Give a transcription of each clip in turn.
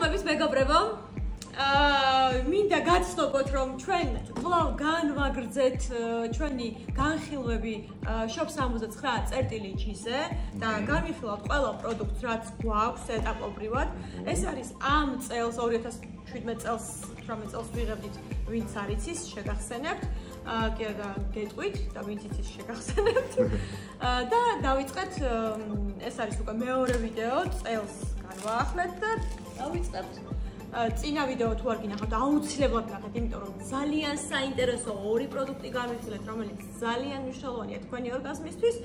მოგესალმებით მეგობრებო. მინდა გაცნობოთ რომ ჩვენ კვლავ განვაგრძეთ ჩვენი განხილვები shop69.ge-ზე და განვიხილავთ ყველა პროდუქტს რაც გვაქვს ეტაპობრივად. ეს არის ამ წელს 2017 წელს 18 წელს ვიღებდით ვინც არიცის შეგახსენებთ. კი და გეტყვით და ვინც იცის შეგახსენებთ. და დავიწყეთ ეს არის უკვე მეორე ვიდეო წელს განვაახლეთ და დავიწყებთ წინა ვიდეო თუ არ გინახავთ აუცილებლად ნახეთ, იმიტომ რომ ძალიან საინტერესო ორი პროდუქტი განვიხილეთ, რომელიც ძალიან მნიშვნელოვანია თქვენი ორგაზმისთვის.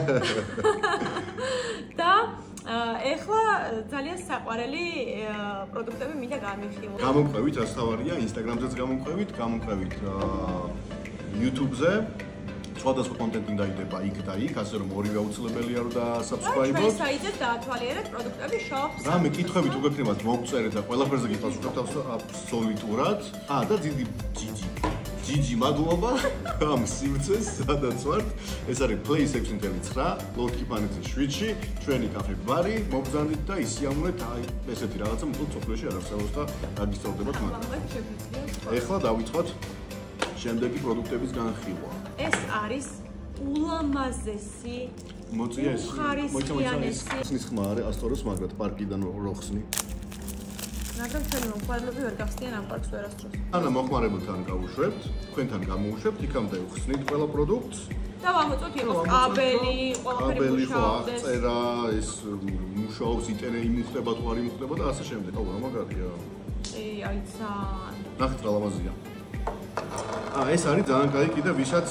და ეხლა ძალიან საყვარელი პროდუქტები მინდა განვიხილოთ. გამომყვევით რაც თავარია, Instagram-ზეც გამომყვევით YouTube-ზე. სხვადასხვა კონტენტი დაიდება იქ და იქ, ასე რომ ორივე აუცილებელია რომ და-subscribe-ოთ. ჩვენ საიტზე დაათვალიერეთ პროდუქტები shop-ს. რამე კითხვებით უგექნებათ მოგწერეთ და ყველაფერზე გითხავს უკეთავს აბსოლუტურად. და ჯიჯი მადლობა ამ სივრცეს, სადაც ვართ. ეს არის Play 6.9, ლორკი პანეთის შვიდში, ჩვენი კაფე ბარი, მოგზავნით და ისიამოვნეთ ესეთი რაღაცა მხოლოდ სოფლიოში არ არსებობს და დაგისწორდებათ მათ. ეხლა დავიწყოთ შემდეგი პროდუქტების განხილვა. ეს არის ულამაზესი უხარისხიანესი ხსნის ხმა არის ასტოროს მაგრად პარკიდან როხსნი. მაგრამ ჩვენ მომხმარებლები ვერ გახსნიან ამ პარკს ვერასდროს. ანა მოხმარებელთან გავუშვებთ, თქვენთან გამოვუშვებთ, იქამდე ვხსნით ყველა პროდუქტს. და ვამოწოთ იყოს კაბელი, ყველაფერი მუშაობს. აღწერა, ეს მუშაობს, იმუხტება თუ არ იმუხტება და ასე შემდეგ. აუ, რა მაგარია. აი ძალიან. ნახეთ რა ლამაზია. ეს არის ძალიან კაი კიდე ვისაც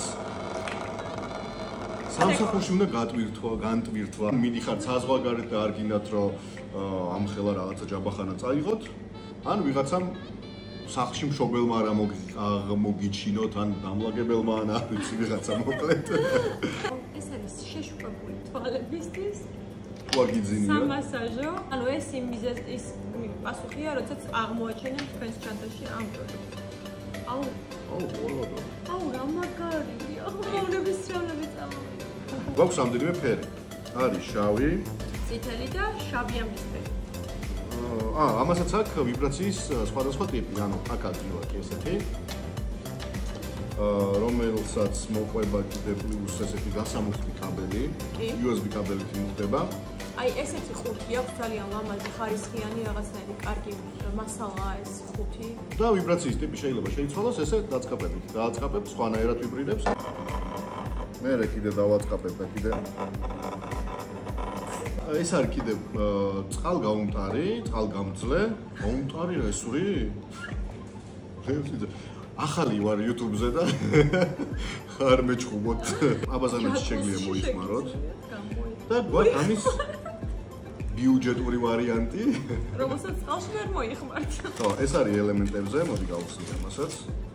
სამსახურში უნდა განტვირთვა. მიდიხართ საზღვარგარეთ და არ გინდათ რომ ამხელა რაღაცა ჯაბახანა წაიღოთ. ან ვიღაცამ სახლში მშობელმა არა მოგიჩინოთ, ან დამლაგებელმა ან არ ვიცი ვიღაცა მოკლედ. ეს არის შეშუპებული თვალებისთვის. ვაგიძინია. სამასაჟო. ანუ ეს ის პასუხია, როდესაც აღმოაჩენენ თქვენს ჩანთაში ამ პროდუქტს. აუ რა მაგარია. ფორმების შავლები წამოვიდა. გვაქვს რამდენიმე ფერი. არის შავი, წითელი და შავი-ამბისფერი. ამასაც აქვს ვიბრაციის სხვადასხვა ტიპი, ანუ აქ ადგილაკი ესეთი. რომელსაც მოყვება კიდე პლუს ესეთი გასამუხტი კაბელი, USB კაბელით იმუხტება. აი ესეთი ხუთი აქვს ძალიან ლამაზი, ხარისხიანი, რაღაცნაირი კარგი მასალაა ეს ხუთი. და ვიბრაციის ტიპი შეიძლება შეიცვალოს ესე დაწყაპებით. დააწყაპებ, სხვანაირად ვიბრირებს. მე კიდე დავაწყაპებ და კიდე ეს არის კიდე წყალგაუმტარი, წყალგამძლე, გაუმტარი რესური. ახალი ვარ YouTube-ზე და ხარ მეჩხუბოთ. აბაზანეთში შეგიძლია მოიხმაროთ. და გვაქვს ამის ბიუჯეტური ვარიანტი, რომელსაც წყალში ვერ მოიხმართ. ხო, ეს არის ელემენტებზე, მოდი გავხსნით ამასაც.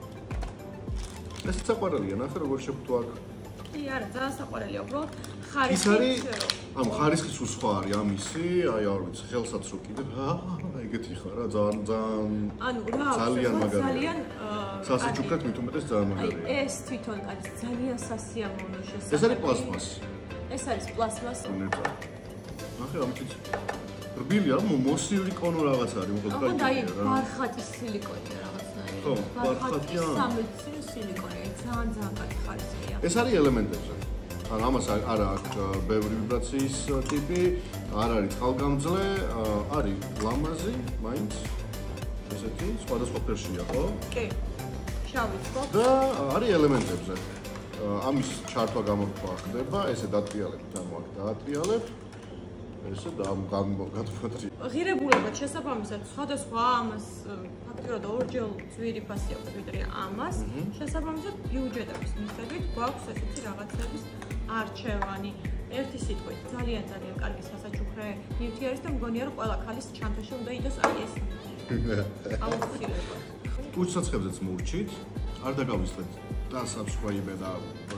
ეს საყვარელია, ნახე როგორ შეფუთვა აქ. კი, არა, ძალიან საყვარელია, უბრალოდ ხარისხის. ამ ხარისხის უსხვა არის ამისი, აი არ ვიცი, ხელსაც რო კიდე, ეგეთი ხარ რა, ძალიან მაგარია. ძალიან სასიჩუქრად მით უმეტეს ძალიან მაგარია. ეს თვითონ არის ძალიან სასიამოვნო შესაძლებელი. ეს არის პლასმასი. ეს არის პლასმასი. ნახე ამით რბილია, მოსილიკონო რაღაც არის, მოკლედ კაი. აი, ბარხატის სილიკონია რაღაცნაირი. ხო, ბარხატია. სამეცი სილიკონია, ძალიან კარგი ხარისხია. ეს არის ელემენტებზე. ანუ ამას არ აქვს ბევრი ვიბრაციის ტიპი, არ არის წყალგამძლე, არის ლამაზი, მაინც ესეთი სხვადასხვა ფერშია, ხო? კი. შავიც ხო? და არის ელემენტებზე. ამის ჩართვა გამოთქვა ხდება, ესე დატრიალებთ, ანუ აქ დაატრიალებთ. ესე გადმოთრი. ღირებულებად შესაბამისად სხვადასხვა ამას ფაქტობრივად ორჯერ ძვირი ფასი აქვს ვიდრე ამას. შესაბამისად ბიუჯეტების მიხედვით გვაქვს ესეთი რაღაცების არჩევანი. ერთი სიტყვით ძალიან კარგი სასაჩუქრე ნივთი არის და მგონია რომ ყველა ქალის ჩანთაში უნდა იყოს აი ეს. აუცილებლად. ტუჩსაცხებზეც მოვჭით, არ დაგავისლეთ და subscribe და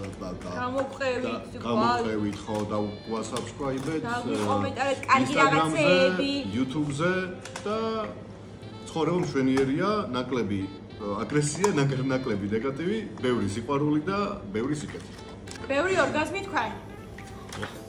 გამოყევით ხო და subscribe-ეთ და კომენტარეთ კარგი რაღაცეები YouTube-ზე და ცხოვრება მშვენიერია, ნაკლები აგრესია, ნაკლები ნეგატივი, ბევრი სიყვარული და ბევრი სიკეთე. ბევრი ორგაზმი თქვენ.